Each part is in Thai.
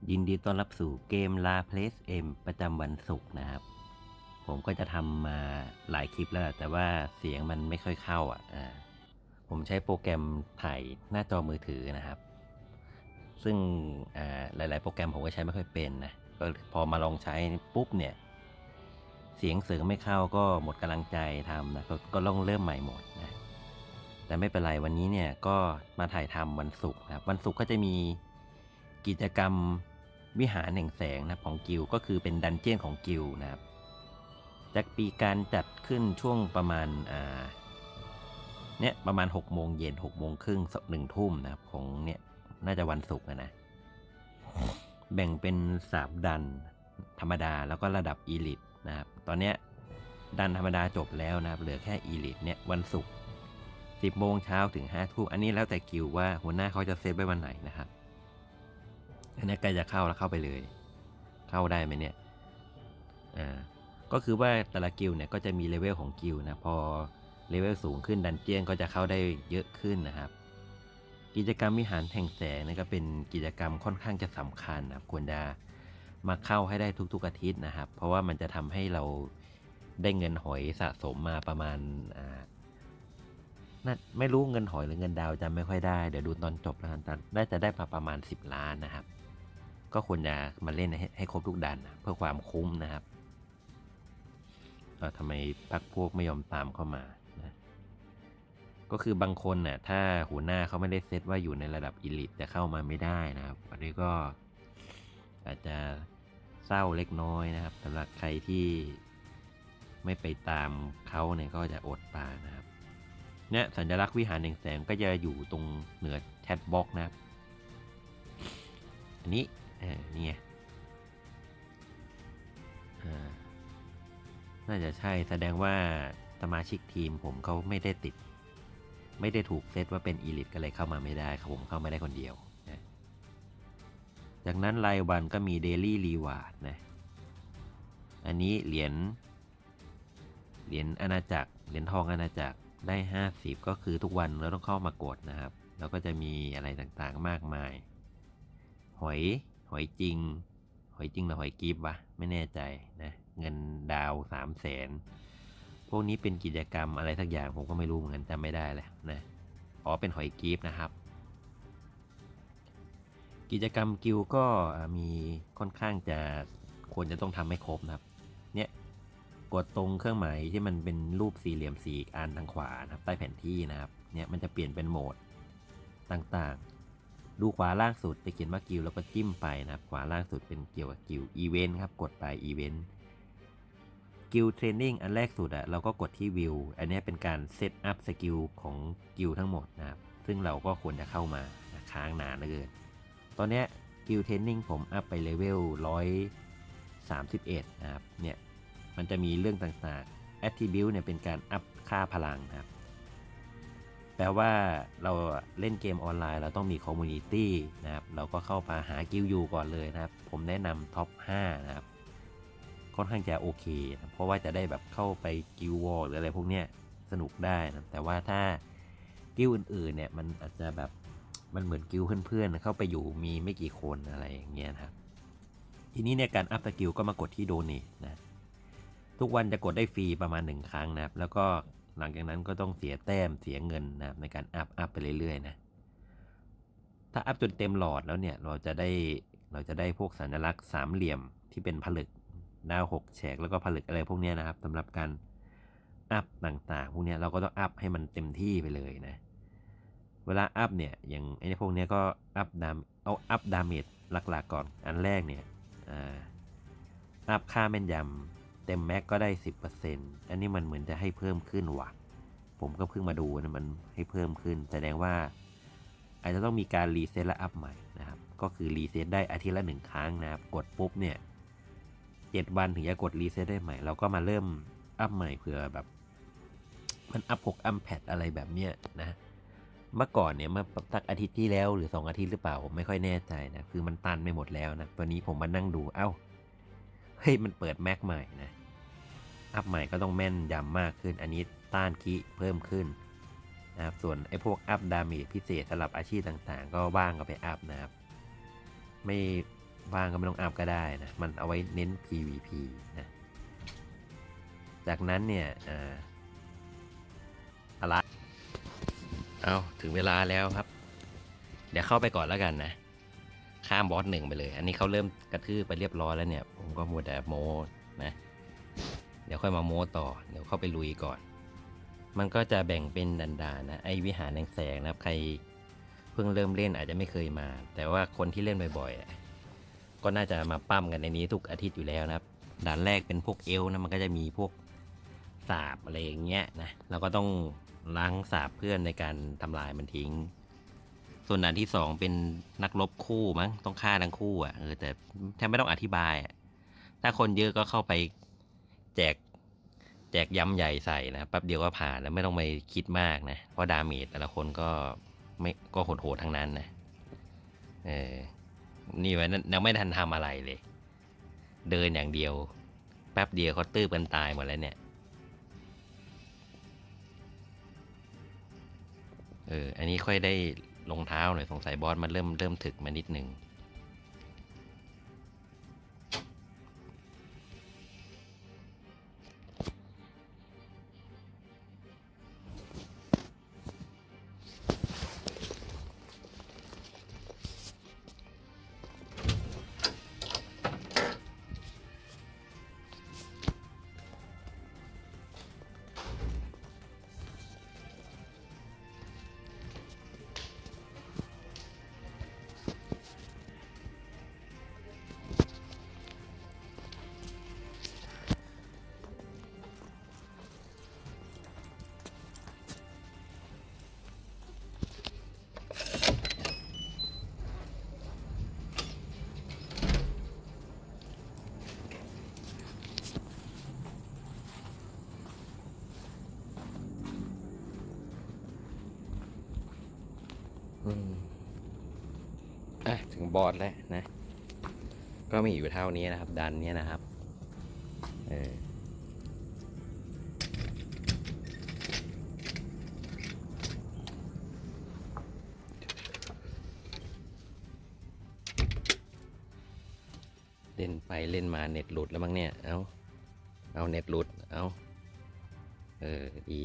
ยินดีต้อนรับสู่เกม La Place M ประจำวันศุกร์นะครับผมก็จะทำมาหลายคลิปแล้วแต่ว่าเสียงมันไม่ค่อยเข้าผมใช้โปรแกรมถ่ายหน้าจอมือถือนะครับซึ่งหลายๆโปรแกรมผมก็ใช้ไม่ค่อยเป็นนะก็พอมาลองใช้ปุ๊บเนี่ยเสียงไม่เข้าก็หมดกำลังใจทำนะก็ต้องเริ่มใหม่หมดนะแต่ไม่เป็นไรวันนี้เนี่ยก็มาถ่ายทำวันศุกร์นะครับวันศุกร์ก็จะมีกิจกรรมวิหารแห่งแสงนะของกิลก็คือเป็นดันเจี้ยนของกิลนะครับจะปีการจัดขึ้นช่วงประมาณประมาณ6 โมงเย็น6 โมงครึ่ง1 ทุ่มนะครับของเนี่ยน่าจะวันศุกร์นะแบ่งเป็น3ดันธรรมดาแล้วก็ระดับอีลิทนะครับตอนเนี้ยดันธรรมดาจบแล้วนะครับเหลือแค่อีลิทเนี่ยวันศุกร์10 โมงเช้าถึง5 ทุ่มอันนี้แล้วแต่กิลว่าหัวหน้าเขาจะเซตไว้วันไหนนะครับอันนี้ใกล้จะเข้าแล้วเข้าไปเลยเข้าได้ไหมเนี่ยก็คือว่าแต่ละกิลเนี่ยก็จะมีเลเวลของกิลนะพอเลเวลสูงขึ้นดันเจียนก็จะเข้าได้เยอะขึ้นนะครับกิจกรรมวิหารแห่งแสงนี่ก็เป็นกิจกรรมค่อนข้างจะสำคัญนะควรจะมาเข้าให้ได้ทุกๆอาทิตย์นะครับเพราะว่ามันจะทำให้เราได้เงินหอยสะสมมาประมาณไม่รู้เงินหอยหรือเงินดาวจำไม่ค่อยได้เดี๋ยวดูตอนจบแล้วกันจะได้ประมาณ10 ล้านนะครับก็ควรจะมาเล่นให้ครบทุกดันนะเพื่อความคุ้มนะครับทำไมพรรคพวกไม่ยอมตามเข้ามานะก็คือบางคนน่ะถ้าหัวหน้าเขาไม่ได้เซตว่าอยู่ในระดับอีลิทจะเข้ามาไม่ได้นะครับอันนี้ก็อาจจะเศร้าเล็กน้อยนะครับสำหรับใครที่ไม่ไปตามเขาเนี่ยก็จะอดตานะครับเนี่ยสัญลักษณ์วิหารแห่งแสงก็จะอยู่ตรงเหนือแชทบ็อกนะครับอันนี้นี่ไงน่าจะใช่แสดงว่าสมาชิกทีมผมเขาไม่ได้ถูกเซตว่าเป็นอีลิทก็เลยเข้ามาไม่ได้ครับผมเข้ามาได้คนเดียวนะจากนั้นรายวันก็มีเดลี่รีวาร์ดนะอันนี้เหรียญอาณาจักรเหรียญทองอาณาจักรได้50ก็คือทุกวันเราต้องเข้ามากดนะครับแล้วก็จะมีอะไรต่างๆมากมายหอยจริงหรือหอยกีบวะไม่แน่ใจนะเงินดาว300,000พวกนี้เป็นกิจกรรมอะไรสักอย่างผมก็ไม่รู้เหมือนกันจำไม่ได้แล้วนะเป็นหอยกีบนะครับกิจกรรมกิลก็มีค่อนข้างจะควรจะต้องทำให้ครบนะครับเนี่ยกดตรงเครื่องหมายที่มันเป็นรูปสี่เหลี่ยม4 อันทางขวานะครับใต้แผนที่นะครับเนี่ยมันจะเปลี่ยนเป็นโหมดต่างๆดูขวาล่างสุดจะเขียนว่ากิลแล้วก็จิ้มไปนะครับขวาล่างสุดเป็นเกี่ยวกับกิลอีเวนต์ครับกดไปอีเวนต์กิลเทรนนิ่งอันแรกสุดเราก็กดที่วิวอันนี้เป็นการเซตอัพสกิลของกิลทั้งหมดนะครับซึ่งเราก็ควรจะเข้ามาค้างนานเหลือเกินตอนนี้กิลเทรนนิ่งผมอัพไปเลเวล131นะครับเนี่ยมันจะมีเรื่องต่างๆ Attribute เนี่ยเป็นการอัพค่าพลังนะครับแปลว่าเราเล่นเกมออนไลน์เราต้องมีคอมมูนิตี้นะครับเราก็เข้ามาหากิลอยู่ก่อนเลยนะครับผมแนะนำท็อป5นะครับค่อนข้างจะโอเคนะเพราะว่าจะได้แบบเข้าไปกิลวอร์หรืออะไรพวกเนี้ยสนุกได้นะแต่ว่าถ้ากิลอื่นๆเนี่ยมันอาจจะแบบมันเหมือนกิลเพื่อนๆเข้าไปอยู่มีไม่กี่คนอะไรอย่างเงี้ยนะครับทีนี้เนี่ยการอัพสกิลก็มากดที่โดเนทนะทุกวันจะกดได้ฟรีประมาณ1 ครั้งนะครับแล้วก็หลังจากนั้นก็ต้องเสียแต้มเสียเงินนะในการอัพไปเรื่อยๆนะถ้าอัพจนเต็มหลอดแล้วเนี่ยเราจะได้พวกสัญลักษณ์3 เหลี่ยมที่เป็นผลึกดาว6 แฉกแล้วก็ผลึกอะไรพวกนี้นะครับสำหรับการอัพต่างๆพวกนี้เราก็ต้องอัพให้มันเต็มที่ไปเลยนะเวลาอัพเนี่ยอย่างไอ้พวกนี้ก็อัพดาเมจหลักๆก่อนอันแรกเนี่ยอัพค่าแม่นยำเต็มแม็กก็ได้ 10% อันนี้มันเหมือนจะให้เพิ่มขึ้นว่ะผมก็เพิ่งมาดูนะมันให้เพิ่มขึ้นแสดงว่าอาจจะต้องมีการรีเซ็ตและอัพใหม่นะครับก็คือรีเซ็ตได้อาทิตย์ละ1 ครั้งนะครับกดปุ๊บเนี่ย7 วันถึงจะกดรีเซ็ตได้ใหม่เราก็มาเริ่มอัพใหม่เผื่อแบบมันอัพอัพแพดอะไรแบบเนี้ยนะเมื่อก่อนเนี่ยเมื่อสักอาทิตย์ที่แล้วหรือ2 อาทิตย์หรือเปล่าผมไม่ค่อยแน่ใจนะคือมันตันไปหมดแล้วนะตัวนี้ผมมานั่งดูเฮ้ยมันเปิดแม็กใหม่นะอัพใหม่ก็ต้องแม่นยำมากขึ้นอันนี้ต้านคิเพิ่มขึ้นนะครับส่วนไอ้พวกอัพดาเมจพิเศษสำหรับอาชีพต่างๆก็ว่างก็ไปอัพนะครับว่างก็ไม่ต้องอัพก็ได้นะมันเอาไว้เน้น PVP นะจากนั้นเนี่ยอะไรเอาถึงเวลาแล้วครับเดี๋ยวเข้าไปก่อนแล้วกันนะข้ามบอส1ไปเลยอันนี้เขาเริ่มกระทืบไปเรียบร้อยแล้วเนี่ยผมก็มัวแต่โม้นะเดี๋ยวค่อยมาโม้ต่อเดี๋ยวเข้าไปลุยก่อนมันก็จะแบ่งเป็นด่านๆนะไอวิหารแห่งแสงนะครับใครเพิ่งเริ่มเล่นอาจจะไม่เคยมาแต่ว่าคนที่เล่นบ่อยๆก็น่าจะมาปั้มกันในนี้ทุกอาทิตย์อยู่แล้วนะครับด่านแรกเป็นพวกเอลนะมันก็จะมีพวกสาบอะไรอย่างเงี้ยนะเราก็ต้องล้างสาบเพื่อนในการทำลายมันทิ้งส่วนด่านที่2เป็นนักรบคู่มั้งต้องฆ่าทั้งคู่อ่ะแต่แทบไม่ต้องอธิบายถ้าคนเยอะก็เข้าไปแจกยำใหญ่ใส่นะแป๊บเดียวก็ผ่านแล้วไม่ต้องไปคิดมากนะเพราะดาเมจแต่ละคนก็โหดๆทั้งนั้นนะนี่ไว้ยังไม่ทันทำอะไรเลยเดินอย่างเดียวแป๊บเดียวเขาตื้อกันตายหมดแล้วเนี่ยอันนี้ค่อยได้ลงเท้าหน่อยสงสัยบอสมันเริ่มถึกมานิดนึงถึงบอสแล้วนะก็มีอยู่เท่านี้นะครับดันนี้นะครับเล่นไปเล่นมาเน็ตหลุดแล้วมั้งเนี่ยเอาเน็ตหลุดดี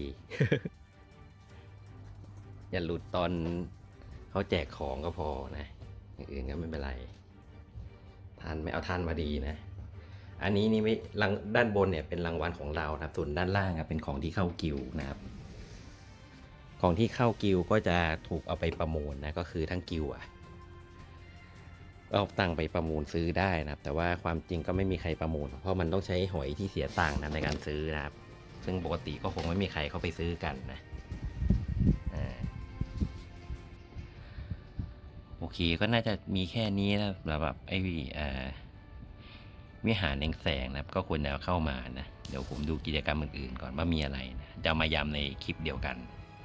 อย่าหลุดตอนเขาแจกของก็พอนะอย่างอื่นก็ไม่เป็นไรทันไม่เอาทันมาดีนะอันนี้นี่ไม่ด้านบนเนี่ยเป็นรางวัลของเราครับส่วนด้านล่างเป็นของที่เข้ากิวนะครับของที่เข้ากิวก็จะถูกเอาไปประมูลนะก็คือทั้งกิวเอาตังไปประมูลซื้อได้นะครับแต่ว่าความจริงก็ไม่มีใครประมูลเพราะมันต้องใช้หอยที่เสียตังค์นะในการซื้อนะครับซึ่งปกติก็คงไม่มีใครเข้าไปซื้อกันนะโอเคก็น่าจะมีแค่นี้นะสำหรับไอ้วิหารแห่งแสงนะครับก็ควรจะเข้ามานะเดี๋ยวผมดูกิจกรรมอื่นๆก่อนว่ามีอะไรนะจะมาย้ำในคลิปเดียวกัน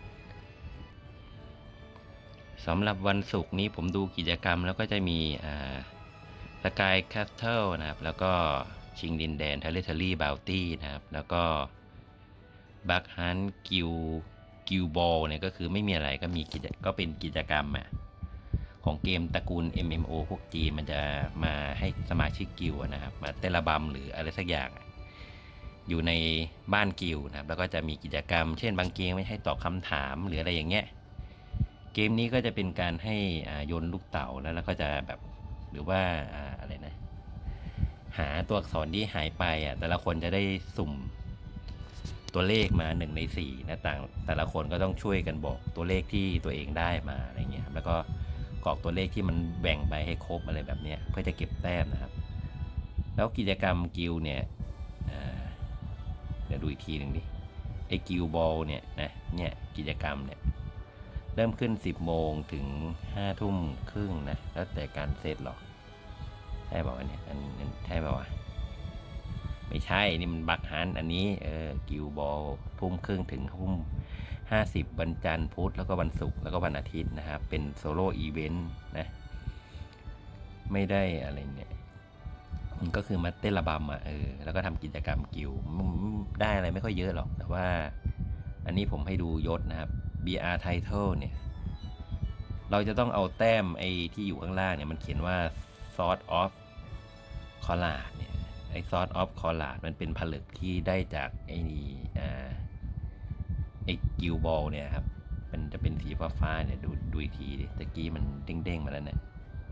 สำหรับวันศุกร์นี้ผมดูกิจกรรมแล้วก็จะมีสกายแคสเทิลนะครับแล้วก็ชิงดินแดนเทเลทอรี่บาวตี้นะครับแล้วก็บัคฮันกิวบอลเนี่ยก็คือไม่มีอะไรก็เป็นกิจกรรมของเกมตระกูล MMO พวกจีนมันจะมาให้สมาชิกกิลด์นะครับมาเต้นระบำหรืออะไรสักอย่างอยู่ในบ้านกิลด์นะครับแล้วก็จะมีกิจกรรมเช่นบางเกมไม่ให้ตอบคำถามหรืออะไรอย่างเงี้ยเกมนี้ก็จะเป็นการให้โยนลูกเต๋าแล้วก็จะแบบหรือว่าอะไรนะหาตัวอักษรที่หายไปแต่ละคนจะได้สุ่มตัวเลขมา1 ใน 4นะแต่ละคนก็ต้องช่วยกันบอกตัวเลขที่ตัวเองได้มาอะไรเงี้ยแล้วก็กรอกตัวเลขที่มันแบ่งไปให้ครบอะไรแบบนี้เพื่อจะเก็บแต้มนะครับแล้วกิจกรรมกิลเนี่ยเดี๋ยวดูอีกทีหนึ่งดิไอ้กิลบอลเนี่ยกิจกรรมเนี่ยเริ่มขึ้น10 โมงถึง5 ทุ่มครึ่งนะแล้วแต่การเซตหรอกใช่ป่าวเนี่ยใช่ป่าวไม่ใช่นี่มันบักฮันอันนี้กิลบอลทุ่มครึ่งถึงทุ่ม50วันจันทร์พุธแล้วก็วันศุกร์แล้วก็วันอาทิตย์นะครับเป็นโซโล่อีเวนต์นะไม่ได้อะไรเนี่ยมันก็คือมาเต้นระบำแล้วก็ทำกิจกรรมกิลได้อะไรไม่ค่อยเยอะหรอกแต่ว่าอันนี้ผมให้ดูยศนะครับ BR Title เนี่ยเราจะต้องเอาแต้มไอ้ที่อยู่ข้างล่างเนี่ยมันเขียนว่า Sword of คอลลาดเนี่ยไอซอสออฟคอลลาดมันเป็นผลึกที่ได้จากไอ้นี่ไอกิลบอลเนี่ยครับมันจะเป็นสีฟ้าเนี่ยดูอีกทีดิตะกี้มันเด้งๆมาแล้วเนี่ย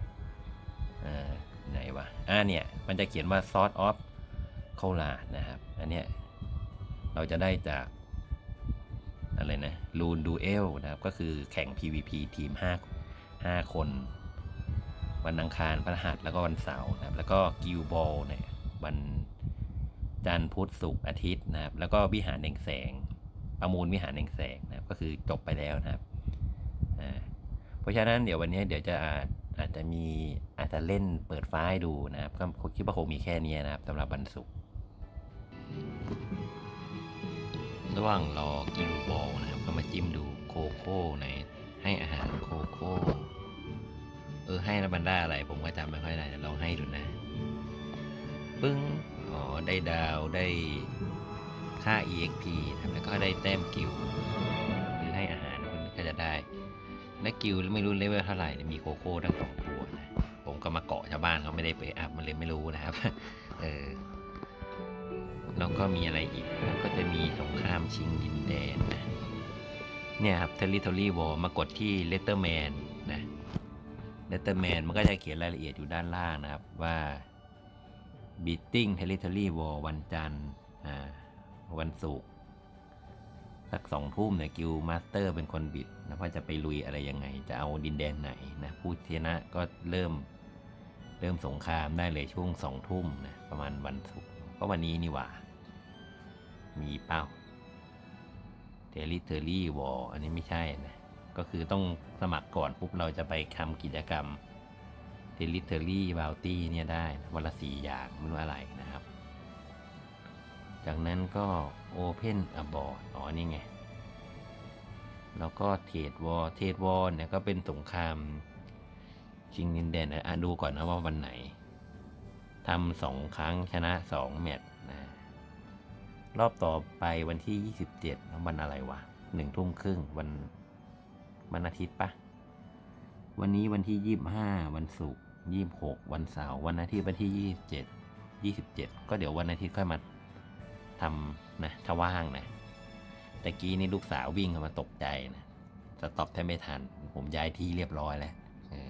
ไหนวะเนี่ยมันจะเขียนว่าซอสออฟคอลลาดนะครับอันเนี้ยเราจะได้จากอะไรนะลูนดูเอลนะครับก็คือแข่ง PVP ทีม5 คนวันอังคารพฤหัสแล้วก็วันเสาร์นะครับแล้วก็กิลบอลเนี่ยวันจันทร์พุธศุกร์อาทิตย์นะครับแล้วก็วิหารแห่งแสงประมูลวิหารแห่งแสงนะครับก็คือจบไปแล้วนะครับเพราะฉะนั้นเดี๋ยววันนี้เดี๋ยวจะอาจจะเล่นเปิดไฟล์ดูนะครับก็คิดว่าคงมีแค่นี้นะครับสำหรับวันศุกร์ระหว่างรอกิลบอลนะครับก็มาจิ้มดูโคโค่ในให้อาหารโคโค่ให้แล้วมันได้อะไรผมก็จำไม่ค่อยได้ลองให้ดูนะปึ้งได้ดาวได้ค่า EXP ครับแล้วก็ได้แต้มกิลคือให้อาหารคุณก็จะได้และกิลไม่รู้เลเวลเท่าไหร่มีโคโค่ทั้ง2 ตัวนะผมก็มาเกาะชาวบ้านเขาไม่ได้ไปอัพมันเลยไม่รู้นะครับแล้วก็มีอะไรอีกแล้วก็จะมีสงครามชิงดินแดนนะเนี่ยครับ Territory War มากดที่ Letterman นะ Letterman มันก็จะเขียนรายละเอียดอยู่ด้านล่างนะครับว่า Beating Territory War วันจันทร์วันศุกร์สัก2 ทุ่มเนี่ยกิลมาสเตอร์เป็นคนบิดนะว่าจะไปลุยอะไรยังไงจะเอาดินแดนไหนนะผู้ชนะก็เริ่มสงครามได้เลยช่วง2 ทุ่มนะประมาณวันศุกร์ก็วันนี้นี่หว่ามีเป้า Territory War อันนี้ไม่ใช่นะก็คือต้องสมัครก่อนปุ๊บเราจะไปทำกิจกรรม Territory Bounty เนี่ยได้วันละ4 อย่างไม่รู้อะไรนะครับจากนั้นก็ Open a Board นี่ไงแล้วก็เทรดวอร์เนี่ยก็เป็นสงครามชิงดินแดนดูก่อนนะว่าวันไหนทำ2 ครั้งชนะ2 แมตช์นะรอบต่อไปวันที่27วันอะไรวะ1 ทุ่มครึ่งวันอาทิตย์ปะวันนี้วันที่25วันศุกร์26วันเสาร์วันอาทิตย์วันที่27ก็เดี๋ยววันอาทิตย์ค่อยมาทำนะถ้าว่างนะตะกี้นี่ลูกสาววิ่งเข้ามาตกใจนะสต็อปแทบไม่ทันผมย้ายที่เรียบร้อยแล้ว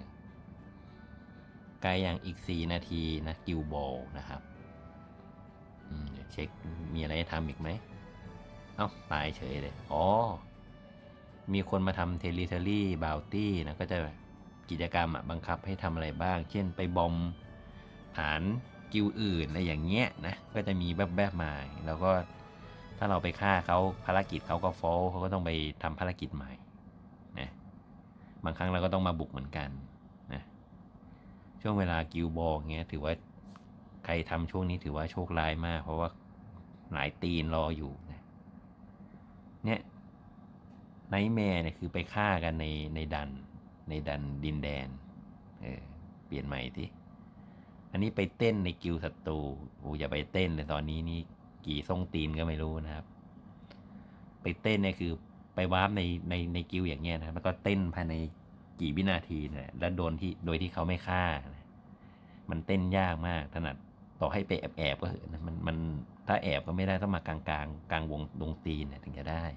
ใกล้อย่างอีก4 นาทีนะกิลบอลนะครับเช็คมีอะไรให้ทำอีกไหมตายเฉยเลยมีคนมาทำ Territory Bounty นะก็จะกิจกรรมบังคับให้ทำอะไรบ้างเช่นไปบอมฐานกิลอื่นอะไรอย่างเงี้ยนะก็จะมีแบบมาแล้วก็ถ้าเราไปฆ่าเขาภารกิจเขาก็ฟอลเขาก็ต้องไปทำภารกิจใหม่นะบางครั้งเราก็ต้องมาบุกเหมือนกันนะช่วงเวลากิลบอลเงี้ยถือว่าใครทำช่วงนี้ถือว่าโชคร้ายมากเพราะว่าหลายตีนรออยู่นะเนี่ยไนท์แมร์เนี่ยคือไปฆ่ากันในดันดินแดนเปลี่ยนใหม่ทีอันนี้ไปเต้นในกิลศัตรูอย่าไปเต้นเลยตอนนี้นี่กี่ทรงตีนก็ไม่รู้นะครับไปเต้นเนี่ยคือไปวาร์ปในกิลอย่างเงี้ยนะแล้วก็เต้นภายในกี่วินาทีเนี่ยแล้วโดยที่เขาไม่ฆ่านะมันเต้นยากมากถนัดต่อให้ไปแอบก็นะมันถ้าแอบก็ไม่ได้ต้องมากลางวงดงตีนเนี่ยถึงจะได้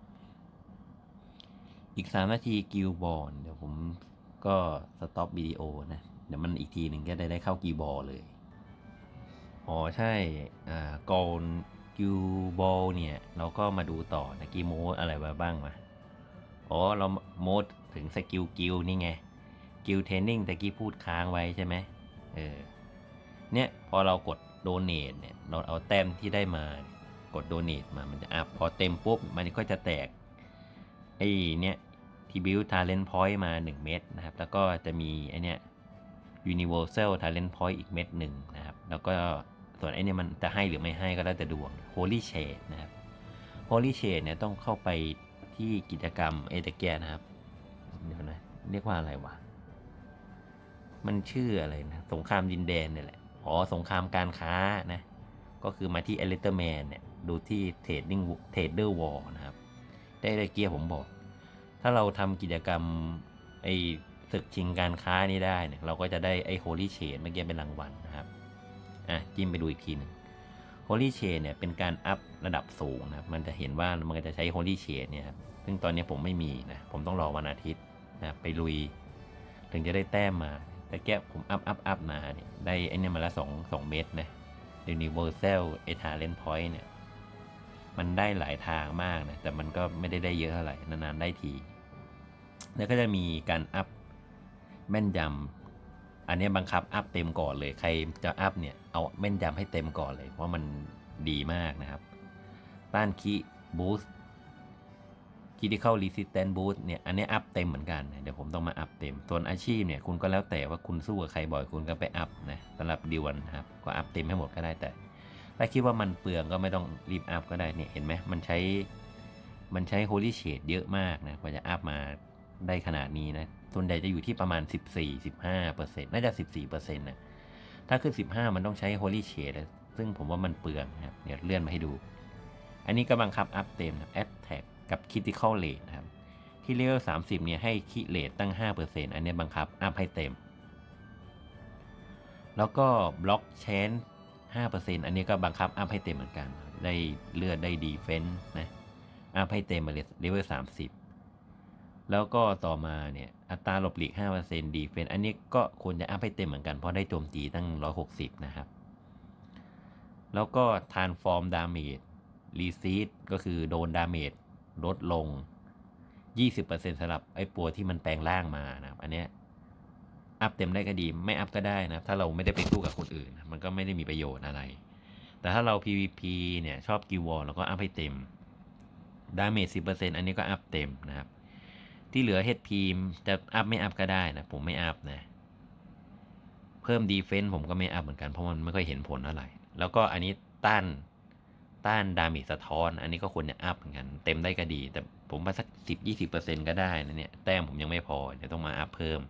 อีก3 นาทีกิลบอลเดี๋ยวผมก็สต็อปวิดีโอนะเดี๋ยวมันอีกทีหนึ่งก็ได้เข้ากิลบอลเลยใช่กอลกิลบอลเนี่ยเราก็มาดูต่อนะกี่โมดอะไรบ้างมาเราโมดถึงสกิลกิลนี่ไงกิลเทรนนิ่งตะกี้พูดค้างไว้ใช่ไหมเนี่ยพอเรากดโดเนทเนี่ยเราเอาแต้มที่ได้มากดโดเนทมามันจะพอเต็มปุ๊บมันก็จะแตกเนี่ยที่บิวทาเลนต์พอยต์มา1 เม็ดนะครับแล้วก็จะมีUniversal Talent Point อีกเม็ดหนึ่งนะครับแล้วก็ส่วนมันจะให้หรือไม่ให้ก็แล้วแต่ดวง Holy Shade นะครับ Holy Shade เนี่ยต้องเข้าไปที่กิจกรรมตะเกียนะครับเดี๋ยวนะเรียกว่าอะไรวะมันชื่ออะไรนะสงครามดินแดนเนี่ยแหละสงครามการค้านะก็คือมาที่ Letterman เนี่ยดูที่ Trader War นะครับได้ตะเกียผมบอกถ้าเราทำกิจกรรมศึกชิงการค้านี่ได้เนี่ยเราก็จะได้Holy Shade เมื่อกี้เป็นรางวัลนะครับจิ้มไปดูอีกทีหนึ่ง Holy Chain เนี่ยเป็นการอัพระดับสูงนะครับมันจะเห็นว่ามันจะใช้ Holy Chain เนี่ยครับซึ่งตอนนี้ผมไม่มีนะผมต้องรอวันอาทิตย์นะไปลุยถึงจะได้แต้มมาแต่แก้ผมอัพมาเนี่ยได้ไอ้นี่มาละ2เม็ดนะ Universal Talent Point เนี่ยมันได้หลายทางมากนะแต่มันก็ไม่ได้เยอะเท่าไหร่นานๆได้ทีแล้วก็จะมีการอัพแม่นยำอันนี้บังคับอัพเต็มก่อนเลยใครจะอัพเนี่ยเอาแม่นยำให้เต็มก่อนเลยเพราะมันดีมากนะครับต้านคีบูสต์Critical Resistance Boost เนี่ยอันนี้อัพเต็มเหมือนกันเดี๋ยวผมต้องมาอัพเต็มส่วนอาชีพเนี่ยคุณก็แล้วแต่ว่าคุณสู้กับใครบ่อยคุณก็ไปอัพนะสำหรับดิวันนะครับก็อัพเต็มให้หมดก็ได้แต่ถ้าคิดว่ามันเปลืองก็ไม่ต้องรีบอัพก็ได้เนี่ยเห็นไหมมันใช้ Holy Shade เยอะมากนะกว่าจะอัพมาได้ขนาดนี้นะส่วนใหญ่จะอยู่ที่ประมาณ 14-15% น่าจะ 14% นะถ้าขึ้น15มันต้องใช้ Holy Shade ซึ่งผมว่ามันเปลืองนะครับเดี๋ยวเลื่อนมาให้ดูอันนี้ก็บังคับอัพเต็มนะ Attack กับ Critical Rate นะครับที่เลเวล30เนี่ยให้คิเรทตั้ง 5% อันนี้บังคับอัพให้เต็มแล้วก็ Block Chance 5% อันนี้ก็บังคับอัพให้เต็มเหมือนกันได้เลือดได้ Defense นะอัพให้เต็มมาเลยเลเวล30แล้วก็ต่อมาเนี่ยอัตราหลบหลีก 5% Defense อันนี้ก็ควรจะอัพให้เต็มเหมือนกันเพราะได้โจมตีตั้ง160นะครับแล้วก็ Transform Damage Resist ก็คือโดนดาเมจลดลง 20% สำหรับไอ้ปัวที่มันแปลงร่างมานะครับอันเนี้ยอัพเต็มได้ก็ดีไม่อัพก็ได้นะถ้าเราไม่ได้ไปสู้กับคนอื่นมันก็ไม่ได้มีประโยชน์อะไรแต่ถ้าเรา PVP เนี่ยชอบกิลวอร์เราก็อัพให้เต็มดาเมจ 10% อันนี้ก็อัพเต็มนะครับที่เหลือ HP จะอัพไม่อัพก็ได้นะผมไม่อัพนะเพิ่ม Defense ผมก็ไม่อัพเหมือนกันเพราะมันไม่ค่อยเห็นผลเท่าไหร่แล้วก็อันนี้ต้านดาเมจสะท้อนอันนี้ก็ควรจะอัพเหมือนกันเต็มได้ก็ดีแต่ผมว่าสัก 10-20% ก็ได้นะเนี่ยแต้มผมยังไม่พอเดี๋ยวต้องมาอัพเพิ่ม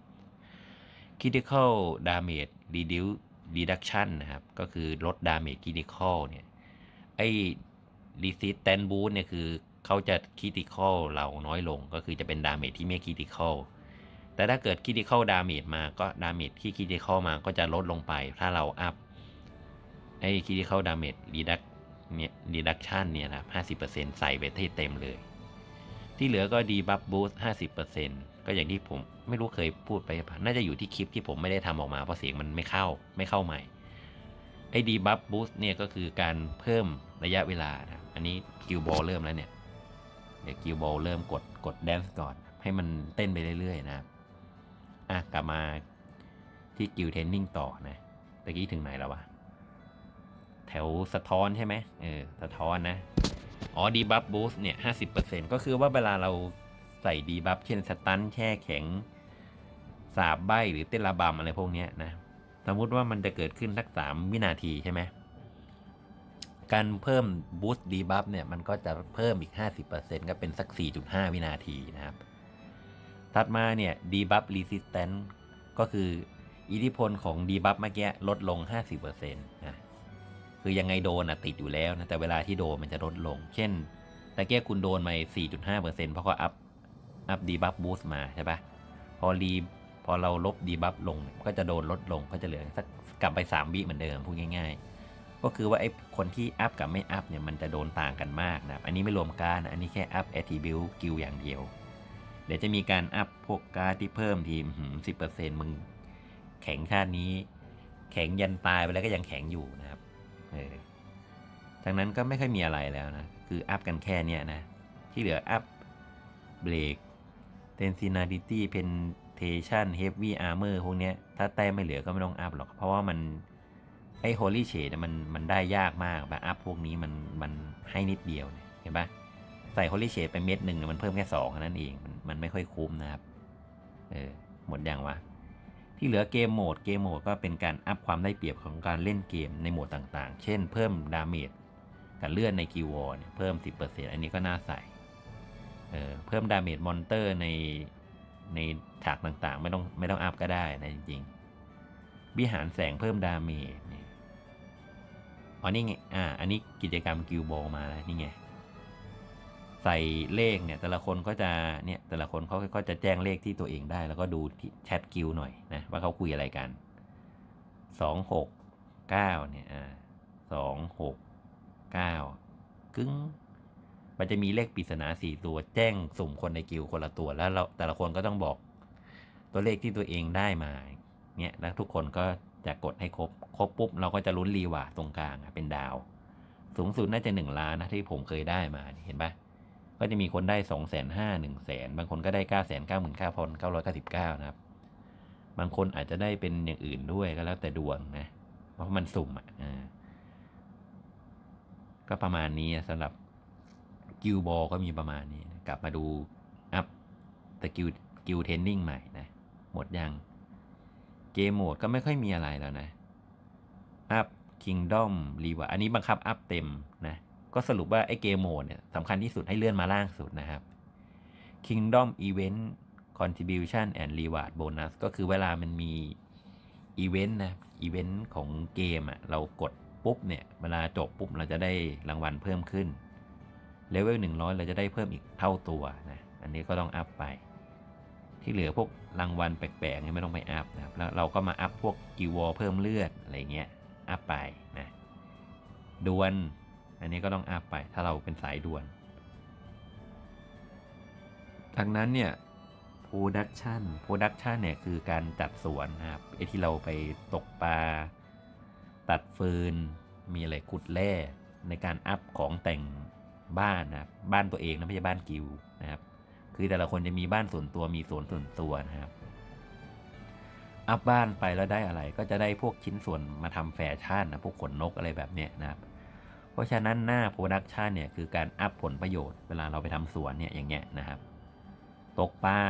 Critical Damage Reduction นะครับก็คือลด Damage Critical เนี่ยไอ้ Resistance Boost เนี่ยคือเขาจะ Critical เราน้อยลงก็คือจะเป็น Damage ที่ไม่ Critical แต่ถ้าเกิด Critical Damage มาก็ Damage ที่ Critical มาก็จะลดลงไปถ้าเราอัพไอ้ Critical Damage Reduction เนี่ยนะ 50% ใส่ไปให้เต็มเลยที่เหลือก็ Debuff Boost 50% ก็อย่างที่ผมไม่รู้เคยพูดไปน่าจะอยู่ที่คลิปที่ผมไม่ได้ทำออกมาเพราะเสียงมันไม่เข้าใหม่ไอ้ Debuff Boost เนี่ยก็คือการเพิ่มระยะเวลานะอันนี้กิลบอลเริ่มแล้วเนี่ยเดี๋ยวกิลบอลเริ่มกดแดนซ์ก่อนให้มันเต้นไปเรื่อยๆนะครับกลับมาที่กิลเทรนนิ่งต่อนะตะกี้ถึงไหนแล้ววะแถวสะท้อนใช่ไหมสะท้อนนะDebuff Boost เนี่ย 50% ก็คือว่าเวลาเราใส่ Debuff เช่นสตันแช่แข็งสาบใบหรือเต้นระบำอะไรพวกนี้นะสมมุติว่ามันจะเกิดขึ้นสัก3 วินาทีใช่ไหมการเพิ่ม Boost Debuff เนี่ยมันก็จะเพิ่มอีก 50% ก็เป็นสัก 4.5 วินาทีนะครับถัดมาเนี่ย Debuff Resistance ก็คืออิทธิพลของ Debuff เมื่อกี้ลดลง 50% นะคือยังไงโดนติดอยู่แล้วนะแต่เวลาที่โดนมันจะลดลงเช่นตะเกียคุณโดนมา 4.5% เพราะเขาอัพดีบัฟบูสต์มาใช่ปะพอเราลบดีบัฟลงก็จะโดนลดลงก็จะเหลือสักกลับไป3 วิเหมือนเดิมพูดง่ายๆก็คือว่าไอ้คนที่อัพกับไม่อัพเนี่ยมันจะโดนต่างกันมากนะอันนี้ไม่รวมการอันนี้แค่อัพ attribute กิลอย่างเดียวเดี๋ยวจะมีการอัพพวกการ์ดที่เพิ่มทีม 10% มึงแข็งชาตินี้แข็งยันตายไปแล้วก็ยังแข็งอยู่นะครับจากนั้นก็ไม่ค่อยมีอะไรแล้วนะคืออัพกันแค่เนี้ยนะที่เหลืออัพเบรกเทนซินาริตี้เพนเทชันเฮฟวี่อาร์เมอร์พวกเนี้ยถ้าแต้มไม่เหลือก็ไม่ต้องอัพหรอกเพราะว่ามันไอ้โฮลี่เชดมันได้ยากมากแบบอัพพวกนี้มันให้นิดเดียวเนี่ยเห็นปะใส่โฮลี่เชดไปเม็ดหนึ่งมันเพิ่มแค่2นั่นเองมันไม่ค่อยคุ้มนะครับหมดอย่างวะที่เหลือเกมโหมดก็เป็นการอัพความได้เปรียบของการเล่นเกมในโหมดต่างๆเช่นเพิ่มดาเมจกับเลื่อนในกิลวอร์เพิ่ม 10% อันนี้ก็น่าใส่เพิ่มดาเมจมอนเตอร์ในฉากต่างๆไม่ต้องอัพก็ได้นะจริงๆวิหารแสงเพิ่มดาเมจนี่นี่ไงอันนี้กิจกรรมกิลบอลมาแล้วนี่ไงใส่เลขเนี่ยแต่ละคนก็จะแต่ละคนเขาก็จะแจ้งเลขที่ตัวเองได้แล้วก็ดูที่แชทกิลหน่อยนะว่าเขาคุยอะไรกัน26 9เนี่ย269กึ้งมันจะมีเลขปริศนา4ตัวแจ้งสุ่มคนในกิลด์คนละตัวแล้วเราแต่ละคนก็ต้องบอกตัวเลขที่ตัวเองได้มาเนี่ยแล้วทุกคนก็จะกดให้ครบปุ๊บเราก็จะลุ้นรีวาร์ดตรงกลางเป็นดาวสูงสุดน่าจะ1 ล้านนะที่ผมเคยได้มาเห็นปะก็จะมีคนได้250,000 100,000บางคนก็ได้999,999นะครับบางคนอาจจะได้เป็นอย่างอื่นด้วยก็แล้วแต่ดวงนะเพราะมันสุ่มก็ประมาณนี้สำหรับกิลบอลก็มีประมาณนี้กลับมาดูอัพแต่กิลเทรนนิ่งใหม่นะหมดยังเกมโหมดก็ไม่ค่อยมีอะไรแล้วนะอัพคิงดอมรีวาอันนี้บังคับอัพเต็มนะก็สรุปว่าไอ้เกมโหมดเนี่ยสำคัญที่สุดให้เลื่อนมาล่างสุดนะครับ Kingdom Event Contribution and Reward Bonus ก็คือเวลามันมีอีเวนต์นะอีเวนต์ของเกมเรากดปุ๊บเนี่ยเวลาจบปุ๊บเราจะได้รางวัลเพิ่มขึ้นเลเวล100เราจะได้เพิ่มอีกเท่าตัวนะอันนี้ก็ต้องอัพไปที่เหลือพวกรางวัลแปลกๆนี่ไม่ต้องไปอัพนะครับแล้วเราก็มาอัพพวกกิวอลเพิ่มเลือดอะไรเงี้ยอัพไปนะดวลอันนี้ก็ต้องอัพไปถ้าเราเป็นสายดวลดังนั้นเนี่ยProduction เนี่ยคือการจัดสวนนะครับไอ้ที่เราไปตกปลาตัดฟืนมีอะไรขุดแร่ในการอัพของแต่งบ้านนะครับบ้านตัวเองนะไม่ใช่บ้านกิลด์นะครับคือแต่ละคนจะมีบ้านส่วนตัวมีสวนส่วนตัวนะครับอัพบ้านไปแล้วได้อะไรก็จะได้พวกชิ้นส่วนมาทำแฟชั่นนะพวกขนนกอะไรแบบเนี้ยนะครับเพราะฉะนั้นหน้า Production เนี่ยคือการอัพผลประโยชน์เวลาเราไปทำสวนเนี่ยอย่างเงี้ยนะครับตกปลา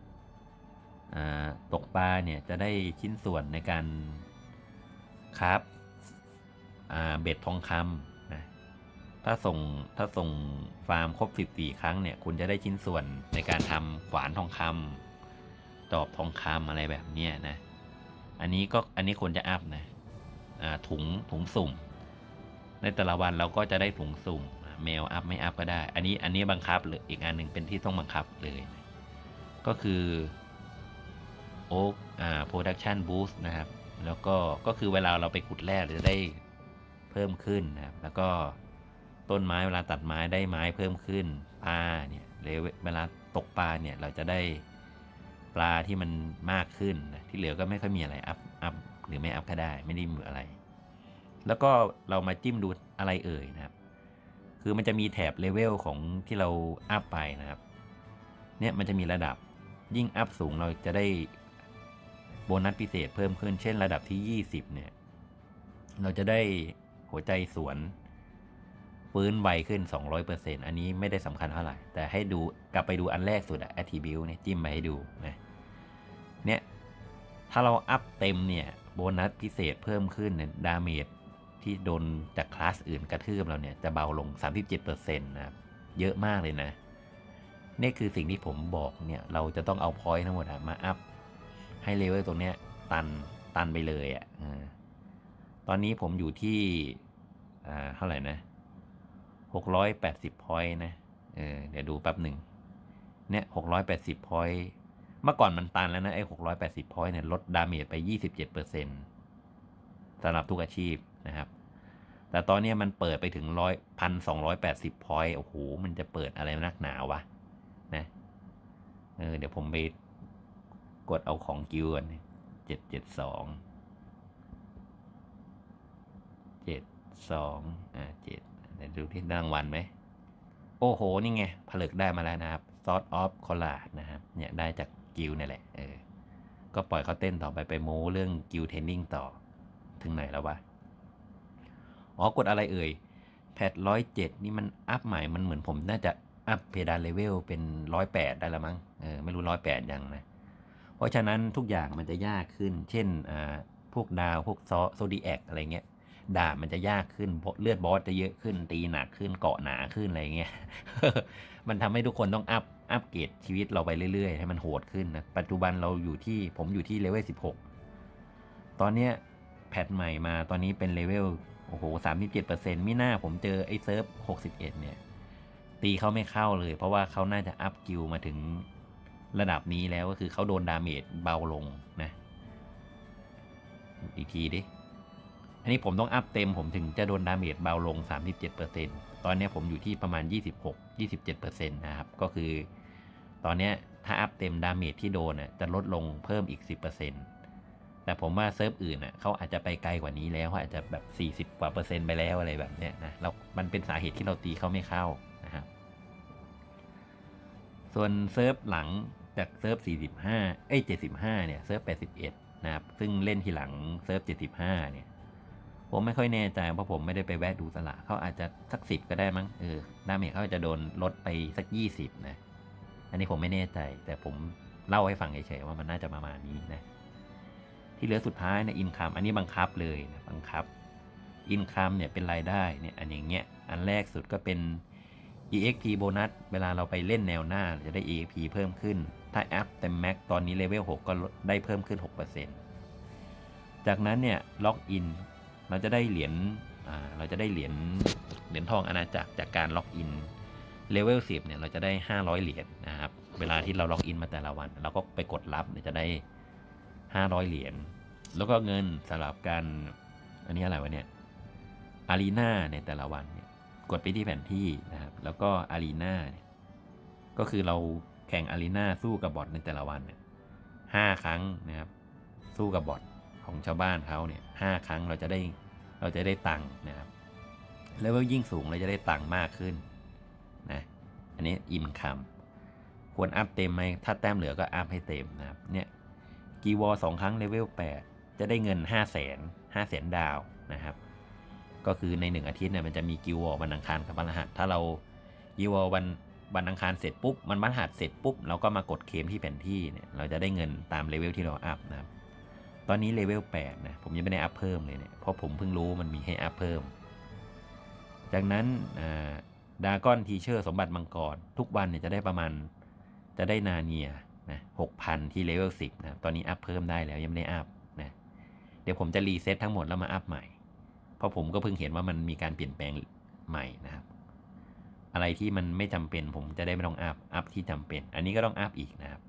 เนี่ยจะได้ชิ้นส่วนในการคราฟเบ็ดทองคำนะถ้าส่งฟาร์มครบ14 ครั้งเนี่ยคุณจะได้ชิ้นส่วนในการทำขวานทองคำจอบทองคำอะไรแบบนี้นะอันนี้ควรจะอัพนะถุงสุ่มในแต่ละวันเราก็จะได้ถุงสุ่มเมลอัพไม่อัพก็ได้อันนี้บังคับหรืออีกอันหนึ่งเป็นที่ต้องบังคับเลยนะก็คือProduction Boost นะครับแล้วก็คือเวลาเราไปขุดแร่เราจะได้เพิ่มขึ้นนะครับแล้วก็ต้นไม้เวลาตัดไม้ได้ไม้เพิ่มขึ้นปลาเนี่ยเวลาตกปลาเนี่ยเราจะได้ปลาที่มันมากขึ้นนะที่เหลือก็ไม่ค่อยมีอะไรอัพหรือไม่อัพก็ได้ไม่ได้มีอะไรแล้วก็เรามาจิ้มดูอะไรนะครับคือมันจะมีแถบเลเวลของที่เราอัพไปนะครับเนี่ยมันจะมีระดับยิ่งอัพสูงเราจะได้โบนัสพิเศษเพิ่มขึ้นเช่นระดับที่20เนี่ยเราจะได้หัวใจสวนฟื้นไวขึ้น 200% อันนี้ไม่ได้สำคัญเท่าไหร่แต่ให้ดูกลับไปดูอันแรกสุดattribute เนี่ยจิ้มไปให้ดูนะเนี่ยถ้าเราอัพเต็มเนี่ยโบนัสพิเศษเพิ่มขึ้นเนี่ยดาเมจที่โดนจากคลาสอื่นกระทืบเราเนี่ยจะเบาลง 37% นะครับเยอะมากเลยนะนี่คือสิ่งที่ผมบอกเนี่ยเราจะต้องเอาพอยต์ทั้งหมดมาอัพให้เลเวลตรงเนี้ยตันไปเลยตอนนี้ผมอยู่ที่เท่าไหร่นะ680 พอยต์นะเดี๋ยวดูแป๊บหนึ่งเนี่ย680 พอยต์เมื่อก่อนมันตันแล้วนะไอ้680 พอยต์เนี่ยลดดาเมจไป 27% สำหรับทุกอาชีพนะครับแต่ตอนนี้มันเปิดไปถึง1,280 พอยต์โอ้โหมันจะเปิดอะไรนักหนาวะนะเดี๋ยวผมไปกดเอาของกิวก่อน772 7 เดี๋ยวดูที่รางวัลไหมโอ้โหนี่ไงผลึกได้มาแล้วนะครับ Sword of Collage นะครับเนี่ยได้จากกิลนี่แหละก็ปล่อยเขาเต้นต่อไปโม้เรื่องกิลเทรนนิ่งต่อถึงไหนแล้ววะกดอะไรแพท107นี่มันอัพใหม่มันเหมือนผมน่าจะอัพเพดานเลเวลเป็น108ได้แล้วมั้งไม่รู้108ยังนะเพราะฉะนั้นทุกอย่างมันจะยากขึ้นเช่นพวกดาวพวกโซดิแอคอะไรเงี้ยดาบมันจะยากขึ้นเลือดบอสจะเยอะขึ้นตีหนักขึ้นเกาะหนาขึ้นอะไรเงี้ย มันทำให้ทุกคนต้องอัพเกรดชีวิตเราไปเรื่อยๆให้มันโหดขึ้นนะปัจจุบันผมอยู่ที่เลเวล16ตอนเนี้ยแพทใหม่มาตอนนี้เป็นเลเวลโอ้โห 37% มิน่าผมเจอไอ้เซิร์ฟ61เนี่ยตีเขาไม่เข้าเลยเพราะว่าเขาน่าจะอัพกิลมาถึงระดับนี้แล้วก็คือเขาโดนดาเมจเบาลงนะอีกทีดินนี้ผมต้องอัพเต็มผมถึงจะโดนดาเมจเบาลง 37%ตอนนี้ผมอยู่ที่ประมาณ 26-27% นะครับ ก็คือตอนนี้ถ้าอัพเต็มดาเมจที่โดนจะลดลงเพิ่มอีก 10%แต่ผมว่าเซิร์ฟอื่นเขาอาจจะไปไกลกว่านี้แล้วเขาอาจจะแบบ40 กว่า% ไปแล้วอะไรแบบเนี้ยนะแล้วมันเป็นสาเหตุที่เราตีเขาไม่เข้านะครับส่วนเซิร์ฟหลังจากเซิร์ฟ75เนี่ยเซิร์ฟ81นะครับซึ่งเล่นทีหลังเซิร์ฟ75เนี่ยผมไม่ค่อยแน่ใจเพราะผมไม่ได้ไปแวะดูสละเขาอาจจะสัก10ก็ได้มั้งดาเมจเขาจะโดนลดไปสัก20นะอันนี้ผมไม่แน่ใจแต่ผมเล่าให้ฟังเฉยๆว่ามันน่าจะประมาณนี้นะที่เหลือสุดท้ายนะอินคัมอันนี้บังคับเลยนะบังคับอินคัมเนี่ยเป็นรายได้เนี่ยอันอย่างเงี้ยอันแรกสุดก็เป็น EXP โบนัสเวลาเราไปเล่นแนวหน้าจะได้ EXP เพิ่มขึ้นถ้าอัพเต็มแม็กตอนนี้เลเวล6ก็ได้เพิ่มขึ้น 6% จากนั้นเนี่ยล็อกอินเราจะได้เหรียญทองอาณาจักรจากการล็อกอินเลเวล10เนี่ยเราจะได้500เหรียญนะครับเวลาที่เราล็อกอินมาแต่ละวันเราก็ไปกดรับเนี่ยจะได้500เหรียญแล้วก็เงินสำหรับการอันนี้อะไรวะเนี่ยอารีนาในแต่ละวันเนี่ยกดไปที่แผนที่นะครับแล้วก็อารีนาเนี่ยก็คือเราแข่งอารีนาสู้กับบอทในแต่ละวันเนี่ย5 ครั้งนะครับสู้กับบอทของชาวบ้านเขาเนี่ย5 ครั้งเราจะได้ตังค์นะครับเลเวลยิ่งสูงเราจะได้ตังค์มากขึ้นนะอันนี้อินคัมควรอัพเต็มไหมถ้าแต้มเหลือก็อัพให้เต็มนะครับเนี่ยกีวอร์2 ครั้งเลเวล8จะได้เงิน500,000ดาวนะครับก็คือใน1 อาทิตย์เนี่ยมันจะมีกิววอร์วันอังคารกับวันพฤหัสถ้าเรากิววอร์วันอังคารเสร็จปุ๊บมันพฤหัสเสร็จปุ๊บเราก็มากดเคลมที่แผนที่เนี่ยเราจะได้เงินตามเลเวลที่เราอัพนะครับตอนนี้เลเวล8นะผมยังไม่ได้อัพเพิ่มเลยเนี่ยเพราะผมเพิ่งรู้มันมีให้อัพเพิ่มจากนั้นดราก้อนทีเชอร์สมบัติมังกรทุกวันเนี่ยจะได้ประมาณจะได้นาเนียนะ 6,000 ที่เลเวล10นะตอนนี้อัพเพิ่มได้แล้วยังไม่ได้อัพนะเดี๋ยวผมจะรีเซ็ตทั้งหมดแล้วมาอัพใหม่เพราะผมก็เพิ่งเห็นว่ามันมีการเปลี่ยนแปลงใหม่นะครับอะไรที่มันไม่จำเป็นผมจะได้ไม่ต้องอัพที่จำเป็นอันนี้ก็ต้องอัพอีกนะครับ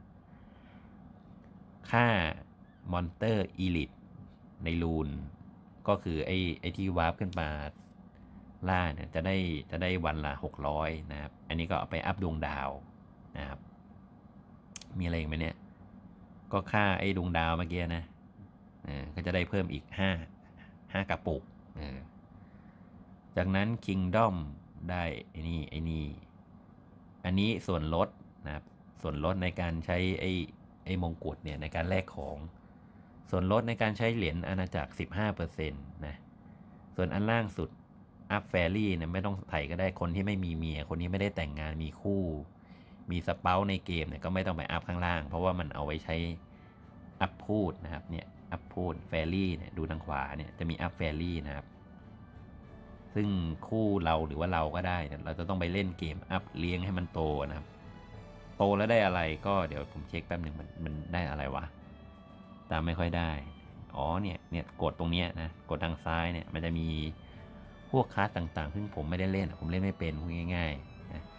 ค่ามอนเตอร์อีลิทในรูนก็คือไอ้ที่วาร์ปขึ้นมาล่าเนี่ยจะได้วันละ600นะครับอันนี้ก็เอาไปอัพดวงดาวนะครับมีอะไรอีกไหมเนี่ยก็ค่าไอ้ดวงดาวเมื่อกี้นะก็จะได้เพิ่มอีก5 กระปุกจากนั้น Kingdom ได้ไอ้นี่อันนี้ส่วนลดนะครับส่วนลดในการใช้ไอ้มงกุฎเนี่ยในการแลกของส่วนลดในการใช้เหรียญอาณาจักร 15% นะส่วนอันล่างสุดอัพแฟรี่เนี่ยไม่ต้องใส่ก็ได้คนที่ไม่มีเมียคนที่ไม่ได้แต่งงานมีคู่มีสเปาในเกมเนี่ยก็ไม่ต้องไปอัพข้างล่างเพราะว่ามันเอาไว้ใช้อัพพูดนะครับเนี่ยอัพพูดแฟรี่เนี่ยดูทางขวาเนี่ยจะมีอัพแฟรี่นะครับซึ่งคู่เราหรือว่าเราก็ได้เราจะต้องไปเล่นเกมอัพเลี้ยงให้มันโตนะครับโตแล้วได้อะไรก็เดี๋ยวผมเช็คแป๊บหนึ่งมันได้อะไรวะตามไม่ค่อยได้อ๋อเนี่ยกดตรงเนี้ยนะกดทางซ้ายเนี่ยมันจะมีพวกคลาสต่างๆซึ่งผมไม่ได้เล่นผมเล่นไม่เป็นพูดง่ายๆนะ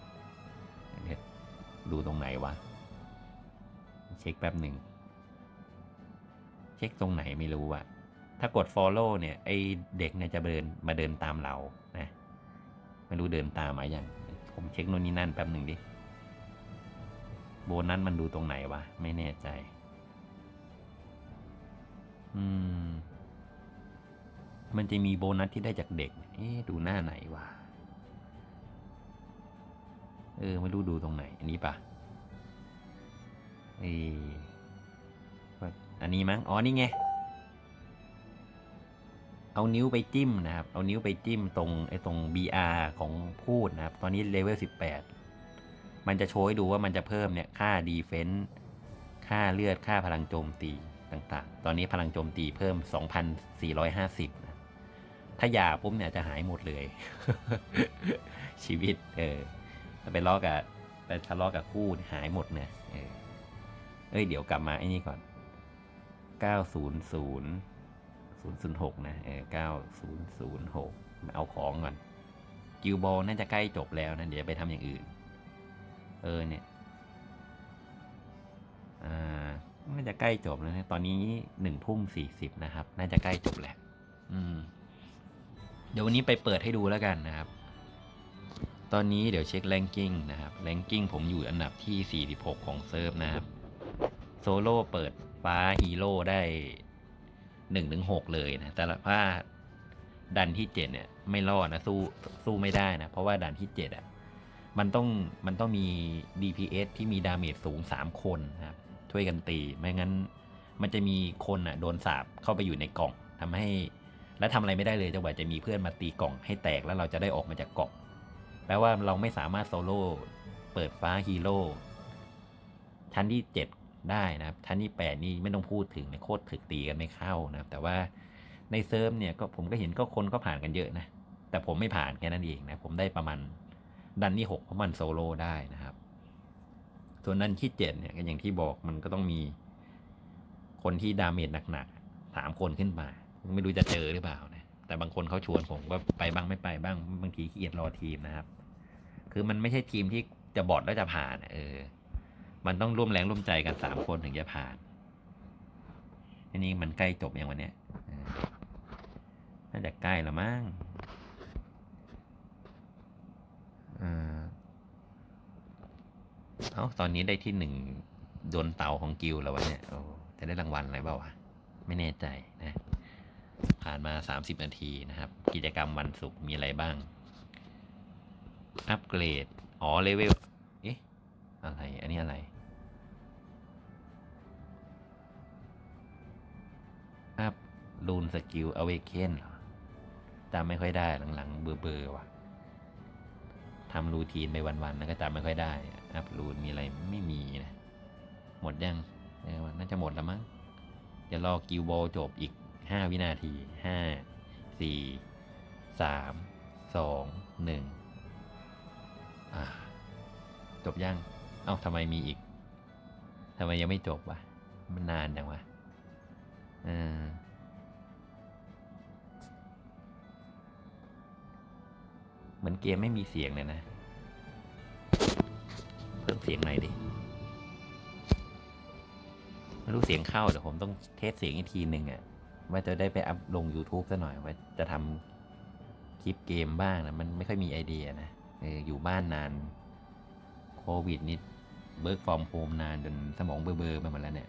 ดูตรงไหนวะเช็คแป๊บหนึ่งเช็คตรงไหนไม่รู้อะถ้ากด follow เนี่ยไอเด็กเนี่ยจะมาเดินตามเรานะไม่รู้เดินตามมาอย่างผมเช็คโน่นนี่นั่นแป๊บหนึ่งดิโบนัสมันดูตรงไหนวะไม่แน่ใจมันจะมีโบนัสที่ได้จากเด็กดูหน้าไหนวะไม่รู้ดูตรงไหนอันนี้ปะอันนี้มั้งอ๋อนี่ไงเอานิ้วไปจิ้มนะครับเอานิ้วไปจิ้มตรง BR ของพูดนะครับตอนนี้เลเวล18มันจะโชว์ให้ดูว่ามันจะเพิ่มเนี่ยค่าดีเฟนส์ค่าเลือดค่าพลังโจมตีต่างๆตอนนี้พลังโจมตีเพิ่ม 2,450 นะถ้าหย่าปุ๊บเนี่ยจะหายหมดเลย ชีวิตไปทะเลาะกับคู่หายหมดเนี่ยเดี๋ยวกลับมาไอ้นี่ก่อน900 นะ9006เอาของก่อนกิลบอลน่าจะใกล้จบแล้วนะเดี๋ยวไปทำอย่างอื่นเนี่ยน่าจะใกล้จบแล้วนะตอนนี้19:40นะครับน่าจะใกล้จบแล้วเดี๋ยววันนี้ไปเปิดให้ดูแล้วกันนะครับตอนนี้เดี๋ยวเช็คแรงกิ้งนะครับแรงกิ้งผมอยู่อันดับที่46ของเซิร์ฟนะครับโซโล่เปิดฟ้าฮีโร่ได้1-6เลยนะแต่ละผ้าดันที่7เนี่ยไม่รอดนะสู้ไม่ได้นะเพราะว่าดันที่7อ่ะมันต้องมี DPS ที่มีดาเมจสูง3คนนะครับช่วยกันตีไม่งั้นมันจะมีคนอ่ะโดนสาบเข้าไปอยู่ในกล่องทำให้และทำอะไรไม่ได้เลยจนกว่าจะมีเพื่อนมาตีกล่องให้แตกแล้วเราจะได้ออกมาจากกล่องแปลว่าเราไม่สามารถโซโล่เปิดฟ้าฮีโร่ชั้นที่7ได้นะครับชั้นที่8นี่ไม่ต้องพูดถึงโคตรถึกตีกันไม่เข้านะครับแต่ว่าในเซิร์ฟเนี่ยก็ผมก็เห็นก็คนก็ผ่านกันเยอะนะแต่ผมไม่ผ่านแค่นั้นเองนะผมได้ประมาณดันที่6เพราะมันโซโล่ได้นะครับส่วนดันที่7เนี่ยอย่างที่บอกมันก็ต้องมีคนที่ดาเมจหนักๆ3คนขึ้นมาไม่รู้จะเจอหรือเปล่านะแต่บางคนเขาชวนผมก็ไปบ้างไม่ไปบ้างบางทีขี้เกียจรอทีมนะครับคือมันไม่ใช่ทีมที่จะบอดแล้วจะผ่านมันต้องร่วมแรงร่วมใจกัน3คนถึงจะผ่านอันนี้มันใกล้จบอย่างวันนี้น่าจะใกล้แล้วมั้งตอนนี้ได้ที่1โดนเต่าของกิลแล้ววันนี้จะได้รางวัลอะไรเปล่าวะไม่แน่ใจนะผ่านมา30นาทีนะครับกิจกรรมวันศุกร์มีอะไรบ้างอัปเกรดเลเวลอะไรอันนี้อะไรอัพรูนสกิลอเวเคนเหรอจำไม่ค่อยได้หลังๆเบอร์ว่ะทำรูทีนไปวันๆแล้วก็จำไม่ค่อยได้อัพรูนมีอะไรไม่มีนะหมดยังน่าจะหมดแล้วมั้งจะรอกิลบอลจบอีก5วินาที5 4 3 2 1จบยังทำไมมีอีกทำไมยังไม่จบวะมันนานจังวะเหมือนเกมไม่มีเสียงเลยนะเพิ่มเสียงหน่อยดิไม่รู้เสียงเข้าเดี๋ยวผมต้องเทสเสียงอีกทีหนึ่งว่าจะได้ไปอัพลง YouTube ซะหน่อยว่าจะทำคลิปเกมบ้างนะมันไม่ค่อยมีไอเดียนะอยู่บ้านนานโควิดนิดเบิร์กฟอร์มโฮมนานจนสมองเบอร์ไปหมดแล้วเนี่ย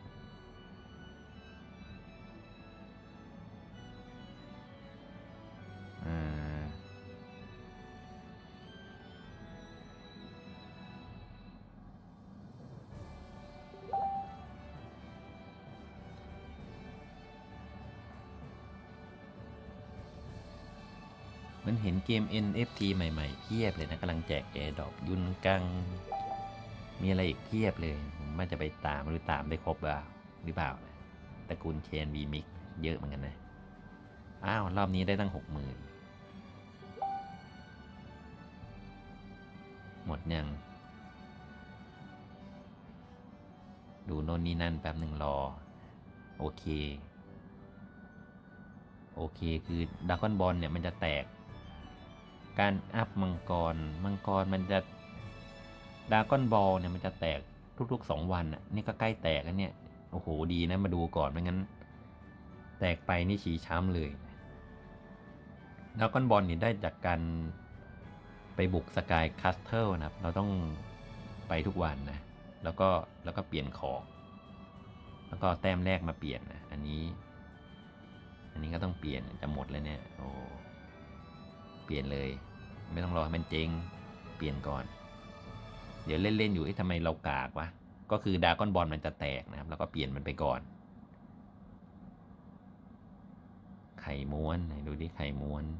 มันเห็นเกม NFT ใหม่ๆเพียบเลยนะกำลังแจกแอร์ดรอปยุนกังมีอะไรอีกเพียบเลยผมว่าจะไปตามหรือตามได้ครบหรือเปล่านะตระกูลเชนวีมิกเยอะเหมือนกันนะรอบนี้ได้ตั้ง60,000หมดยังดูโน่นนี่นั่นแป๊บหนึ่งรอโอเคคือดราก้อนบอลเนี่ยมันจะแตกการอัพมังกรมันจะดราก้อนบอลเนี่ยมันจะแตกทุกๆ2 วันนี่ก็ใกล้แตกแล้วเนี่ยโอ้โหดีนะมาดูก่อนไม่งั้นแตกไปนี่ชี้ช้ำเลยดราก้อนบอลนี่ได้จากการไปบุกสกายคาสเทิลนะครับเราต้องไปทุกวันนะแล้วก็เปลี่ยนของแล้วก็แต้มแรกมาเปลี่ยนนะอันนี้ก็ต้องเปลี่ยนจะหมดแล้วเนี่ยเปลี่ยนเลยไม่ต้องรอให้มันเจ๊งเปลี่ยนก่อนเดี๋ยวเล่นๆอยู่ทำไมเรากากวะก็คือดราก้อนบอลมันจะแตกนะครับแล้วก็เปลี่ยนมันไปก่อนไข่ม้วนดูดิไข่ม้วน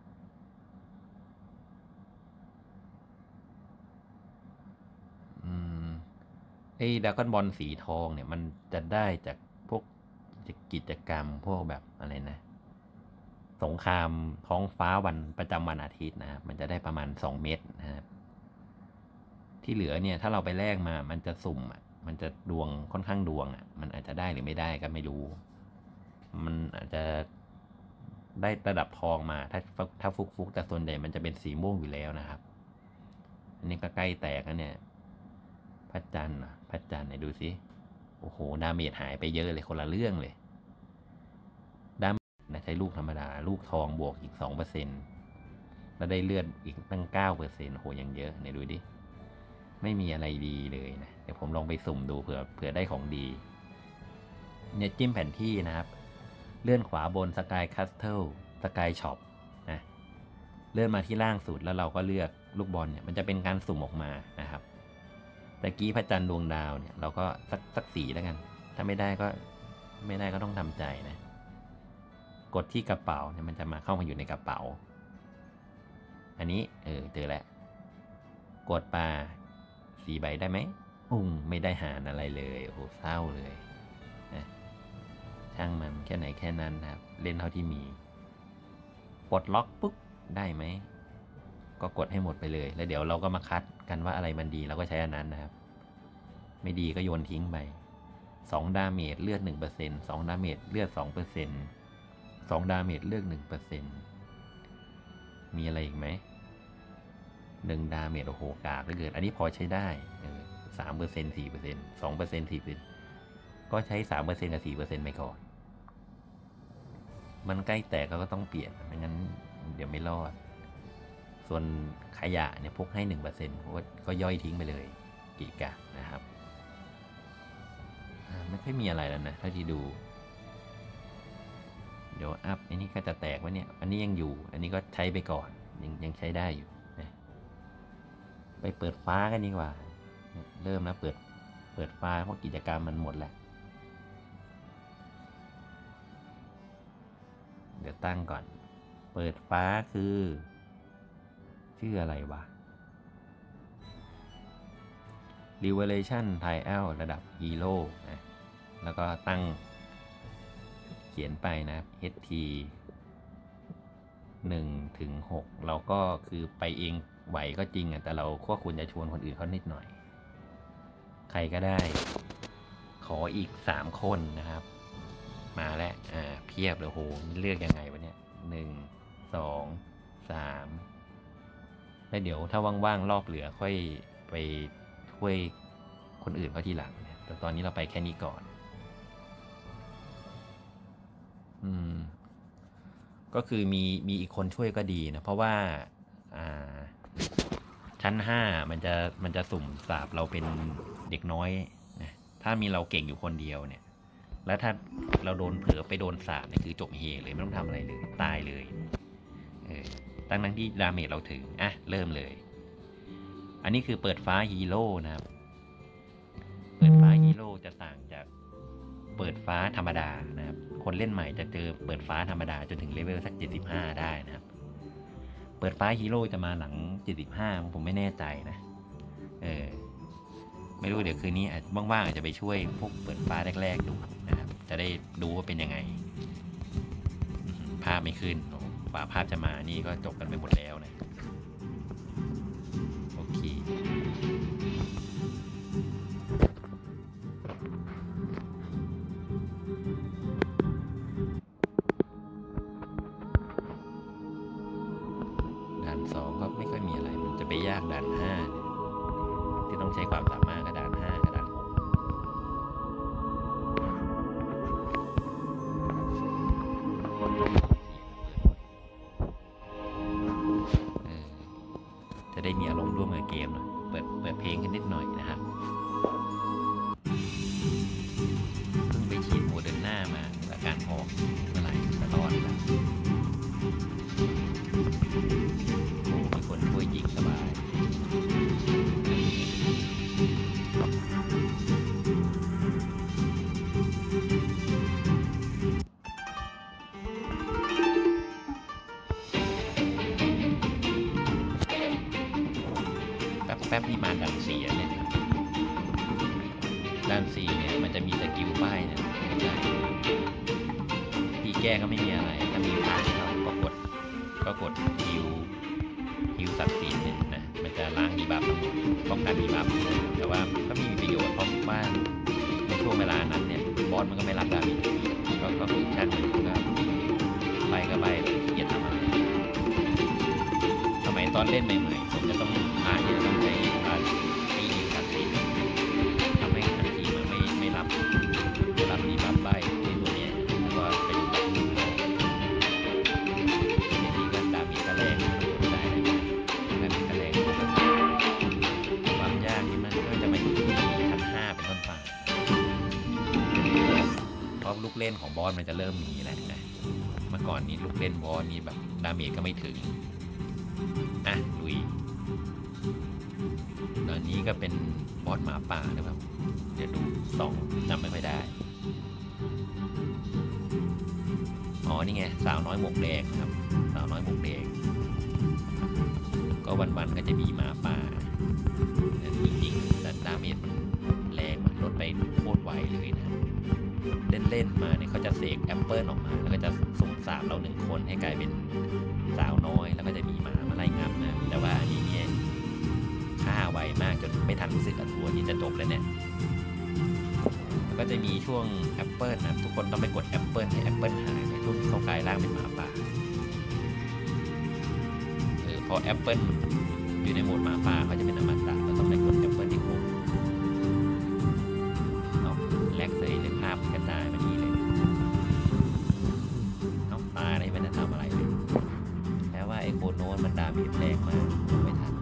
ดราก้อนบอลสีทองเนี่ยมันจะได้จากพวกกิจกรรมพวกแบบอะไรนะสงครามท้องฟ้าวันประจำวันอาทิตย์นะครับมันจะได้ประมาณ2 เม็ดนะครับที่เหลือเนี่ยถ้าเราไปแลกมามันจะสุ่มมันจะดวงค่อนข้างดวงมันอาจจะได้หรือไม่ได้ก็ไม่รู้มันอาจจะได้ระดับทองมาถ้าฟุกแต่ส่วนใหญ่มันจะเป็นสีม่วงอยู่แล้วนะครับอันนี้ก็ใกล้แตกแล้วเนี่ยพระจันทร์ไหนดูสิโอ้โหดาเมจหายไปเยอะเลยคนละเรื่องเลยนะใช้ลูกธรรมดาลูกทองบวกอีก 2% แล้วได้เลือดอีกตั้ง 9%โหยังเยอะเนี่ยดูดิไม่มีอะไรดีเลยนะเดี๋ยวผมลองไปสุ่มดูเผื่อได้ของดีเนี่ยจิ้มแผนที่นะครับเลื่อนขวาบนสกายคัสเทิลสกายช็อปนะเลื่อนมาที่ล่างสุดแล้วเราก็เลือกลูกบอลเนี่ยมันจะเป็นการสุ่มออกมานะครับตะกี้พระจันทร์ดวงดาวเนี่ยเราก็สักสีแล้วกันถ้าไม่ได้ก็ต้องทำใจนะกดที่กระเป๋าเนี่ยมันจะมาเข้ามาอยู่ในกระเป๋าอันนี้เจอแล้วกดมา4 ใบได้ไหมไม่ได้หารอะไรเลยโอ้โหเศร้าเลยนะช่างมันแค่ไหนแค่นั้นนะครับเล่นเท่าที่มีปลดล็อกปุ๊บได้ไหมก็กดให้หมดไปเลยแล้วเดี๋ยวเราก็มาคัดกันว่าอะไรมันดีเราก็ใช้อันนั้นนะครับไม่ดีก็โยนทิ้งไป2 ดาเมจเลือด 1% 2 ดาเมจเลือด 2% 2 ดาเมจเลือด 1% มีอะไรอีกไหม1 ดาเมจโอ้โหกากเหลือเกินอันนี้พอใช้ได้3% 4% 2% 4% ก็ใช้ 3% กับ 4% ไปก่อนมันใกล้แตกก็ต้องเปลี่ยนไม่งั้นเดี๋ยวไม่รอดส่วนขยะเนี่ยพกให้ 1% ก็ย่อยทิ้งไปเลยกิกะนะครับไม่ค่อยมีอะไรแล้วนะถ้าที่ดูเดี๋ยวอัพอันนี้ก็จะแตกวะเนี่ยอันนี้ยังอยู่อันนี้ก็ใช้ไปก่อนยังใช้ได้อยู่นะไปเปิดฟ้ากันดีกว่าเริ่มแล้วเปิดฟ้าเพราะกิจกรรมมันหมดแล้วเดี๋ยวตั้งก่อนเปิดฟ้าคือชื่ออะไรวะ Revelation Trial ระดับฮีโร่นะแล้วก็ตั้งเขียนไปนะ HT 1 ถึง 6เราก็คือไปเองไหวก็จริงแต่เราควรจะชวนคนอื่นเขานิดหน่อยใครก็ได้ขออีก3 คนนะครับมาแล้วเพียบเลยโหเลือกยังไงวะเนี่ย1 2 3แล้วเดี๋ยวถ้าว่างๆรอบเหลือค่อยไปช่วยคนอื่นเขาทีหลังนะแต่ตอนนี้เราไปแค่นี้ก่อนก็คือมีอีกคนช่วยก็ดีนะเพราะว่าชั้น5มันจะสุ่มสาบเราเป็นเด็กน้อยนะถ้ามีเราเก่งอยู่คนเดียวเนี่ยแล้วถ้าเราโดนเผลอไปโดนสาบเนี่ยคือจบเฮเลยไม่ต้องทำอะไรเลยตายเลยตั้งที่ดาเมจเราถึงเริ่มเลยอันนี้คือเปิดฟ้าฮีโร่นะครับเปิดฟ้าฮีโร่จะต่างจากเปิดฟ้าธรรมดานะครับคนเล่นใหม่จะเจอเปิดฟ้าธรรมดาจนถึงเลเวลสัก75ได้นะครับเปิดฟ้าฮีโร่จะมาหลัง75ผมไม่แน่ใจนะไม่รู้เดี๋ยวคืนนี้ว่างๆอาจจะไปช่วยพวกเปิดฟ้าแรกๆดูนะครับจะได้ดูว่าเป็นยังไงภาพไม่ขึ้นกว่าภาพจะมานี่ก็จบกันไปหมดแล้วนะโอเคด่าน2ก็ไม่ค่อยมีอะไรมันจะไปยากด่าน5ที่ต้องใช้ความสามารถกับด่าน5กับด่าน6จะได้มีอารมณ์ร่วมกับเกมหน่อยเปิดเพลงกันนิดหน่อยนะครับเพิ่งไปฉีดโมเดอร์นามาอาการออกเมื่อไหร่จะรอดแล้วมีคนช่วยยิงสบายแป๊บนี่มาด่าน4เนี่ยด่าน4เนี่ยมันจะมีสกิลป้ายนะไม่ใช่ที่แก้ก็ไม่มีอะไรถ้ามีพาร์ทเราก็กดฮิวศักดิ์สิทธิ์เนี่ยนะมันจะล้างดีบัฟทั้งหมดป้องกันดีบัฟแต่ว่าก็ไม่มีประโยชน์เพราะว่าในช่วงเวลานั้นเนี่ยบอสมันก็ไม่รับดาเมจก็คือช่างมันก็ไปที่จะทำอะไรสมัยตอนเล่นใหม่ๆผมจะต้องที่จะต้องใช้การตีการตีทำให้ทันทีมันไม่รับดีบัฟใบในตัวนี้แล้วก็ไปดูเล่นของบอสมันจะเริ่มมีแล้วนะเมื่อก่อนนี้ลูกเล่นบอสนี่แบบดาเมจก็ไม่ถึงอ่ะลุยตอนนี้ก็เป็นบอสหมาป่านะครับเดี๋ยวดู2จำไม่ค่อยได้อ๋อนี่ไงสาวน้อยหมวกแดงครับสาวน้อยหมวกแดงก็วันๆก็จะมีหมาป่าจริงๆแต่ดาเมจมันแรงลดไปโคตรไวเลยนะเล่นๆมาเนี่ยเขาจะเสกแอปเปิลออกมาแล้วก็จะสุ่ม3เรา1คนให้กลายเป็นสาวน้อยแล้วก็จะมีหมามาไล่งับนะแต่ว่าอันนี้เนี่ยฆ่าไวมากจนไม่ทันรู้สึกตัวนี้จะจบแล้วเนี่ยแล้วก็จะมีช่วงแอปเปิลนะทุกคนต้องไปกดแอปเปิลให้แอปเปิลหายในช่วงที่เขากลายร่างเป็นหมาป่าพอแอปเปิลอยู่ในโหมดหมาป่าเขาจะเป็นอมตะเราต้องไปกดแอปเปิลที่ครบเอาแลกเลยเลยภาพกระจายมานี่เลยเอาตาได้ไม่ได้ทำอะไรเลยแม้ว่าไอโคโนนมันดาเมจแรงมากมองไม่ทัน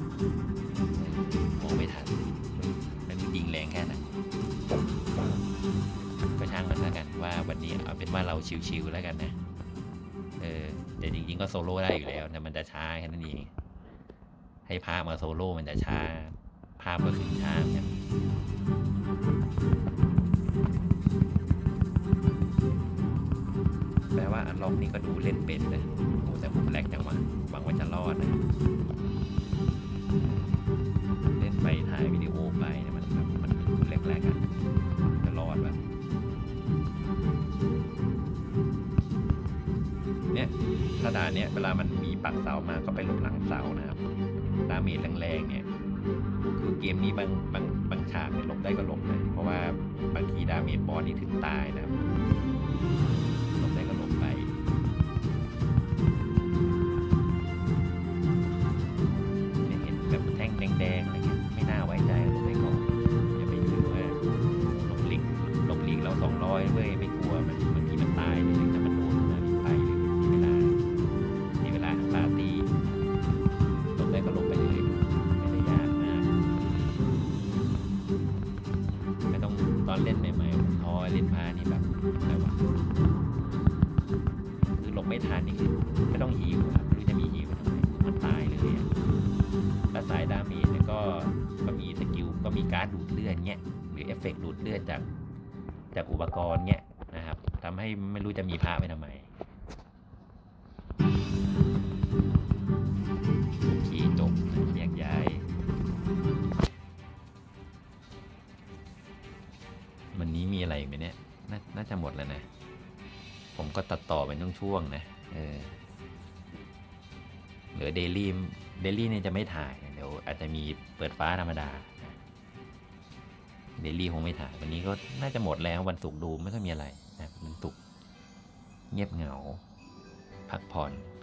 มันยิงแรงแค่ไหนก็ช่างมันแล้วกันว่าวันนี้เอาเป็นว่าเราชิวๆแล้วกันนะแต่จริงๆก็โซโล่ได้อยู่แล้วแต่มันจะช้าแค่นั้นเองให้ภาพมาโซโล่มันจะช้าภาพก็ขึ้นช้าเนี่ยแปลว่าอันล็อกนี่ก็ดูเล่นเป็นนะโอ้แต่ผมแลกจังหวะหวังว่าจะรอดนะเล่นไปถ่ายวิดีโอไปเนี่ยมันดูแรกๆกันจะรอดแบบเนี่ยถ้าด่านเนี้ยเวลามันมีปักเสามาก็ไปหลบหลังเสานะครับดาเมจแรงๆเนี่ยคือเกมนี้บางฉากเนี่ยหลบได้ก็หลบนะเพราะว่าบางทีดาเมจบอสนี่ถึงตายนะครับหลบได้ก็หลบไปเห็นแบบแท่งแดงๆอะไรเงี้ยไม่น่าไว้ใจหลบไปก่อนอย่าไปถือว่าหลบหลีกเรา200เว้ยไม่กลัวมันบางทีมันตายเลยถ้ามันโดนมาไปเลยเวลาปาร์ตี้หลบได้ก็หลบไปเลยไม่ได้ยากมากไม่ต้องตอนเล่นใหม่ๆผมท้อเล่นพานี่แบบอะไรวะคือหลบไม่ทันนี่คือไม่ต้องฮีลครับไม่รู้จะมีฮีลทำไมมันตายเลยแล้วสายดาเมจเนี่ยก็มีสกิลก็มีการดูดเลือดเงี้ยหรือเอฟเฟกต์ดูดเลือดจากอุปกรณ์เงี้ยนะครับทำให้ไม่รู้จะมีพระไปทำไมขี่จบแยกย้ายวันนี้มีอะไรไหมเนี่ยน่าจะหมดแล้วนะผมก็ตัดต่อเป็นช่วงๆนะเหลือเดลี่เนี่ยจะไม่ถ่ายเดี๋ยวอาจจะมีเปิดฟ้าธรรมดาเดลี่คงไม่ถ่ายวันนี้ก็น่าจะหมดแล้ววันศุกร์ดูไม่ค่อยมีอะไรนะวันศุกร์เงียบเหงาพักผ่อน